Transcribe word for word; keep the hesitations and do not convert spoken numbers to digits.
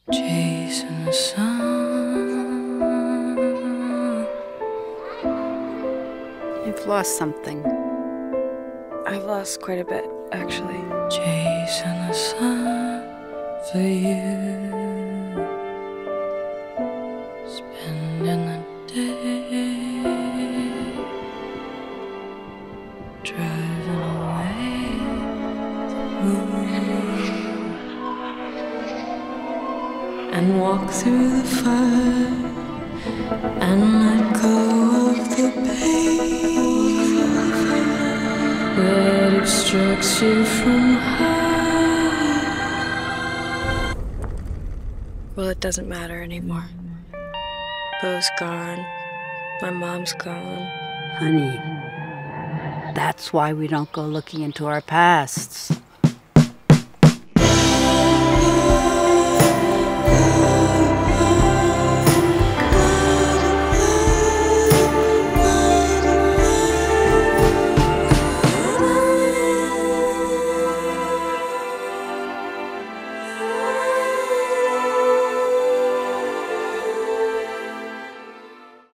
Chasing the sun. You've lost something. I've lost quite a bit, actually. Chasing the sun for you. Spending the day driving away the moon and walk through the fire and let go of the pain that obstructs you from high. Well, it doesn't matter anymore. Bo's gone. My mom's gone. Honey, that's why we don't go looking into our pasts.